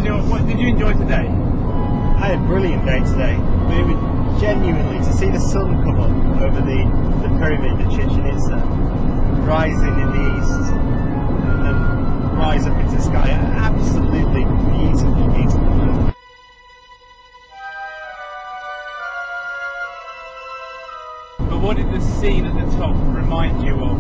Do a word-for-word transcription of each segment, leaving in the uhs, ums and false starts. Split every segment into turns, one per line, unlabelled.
your, what did you enjoy today?
I had a brilliant day today. We were genuinely to see the sun come up over the, the pyramid at Chichen Itza, rising in the east, and then rise up into the sky. Absolutely beautiful, beautiful.
But what did the scene at the top remind you of?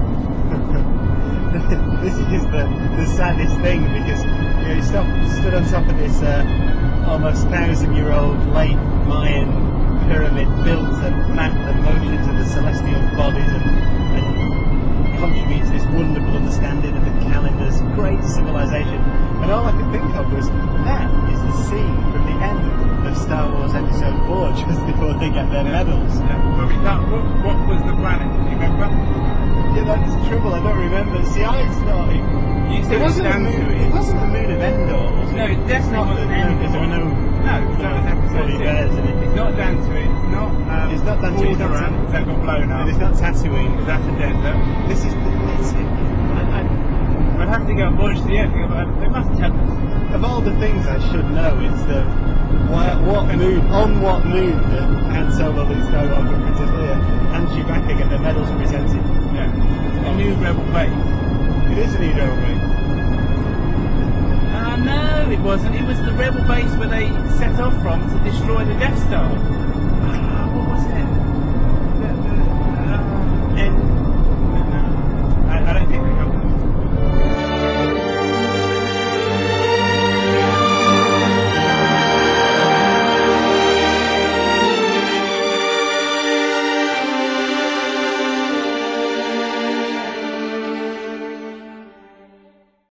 This is the, the saddest thing, because you know, you stop, stood on top of this uh, almost thousand year old late Mayan pyramid built to map the motions of the celestial bodies and, and contribute to this wonderful understanding of the calendars, great civilization. And all I could think of was, that is the scene from the end of Star Wars Episode four, just before they get their medals.
Yeah, but we can't, what, what was the planet? Do you remember?
Yeah, that's the trouble, I don't remember. See, I thought it,
You
it
said
wasn't the
down
moon,
to
it
it.
wasn't the moon of Endor, was it?
No, it definitely wasn't
No, because there were no,
No, that was episode
bloody
six.
bears in it.
It's not down to it. It's not. Um,
It's not down to it, it's not
Alderaan,
Tan-
that got blown up.
And it's not Tatooine.
That's a desert.
This is pathetic. I, I,
I'd have to go and watch the end. They must tell us.
of all the things I should know, it's the what, what moon, on what moon that Han Solo, Luke Skywalker, and Princess Leia and Chewbacca get their medals presented.
Yeah. It's the new Rebel base.
It is a new Rebel base.
Uh, no, it wasn't. It was the Rebel base where they set off from to destroy the Death Star.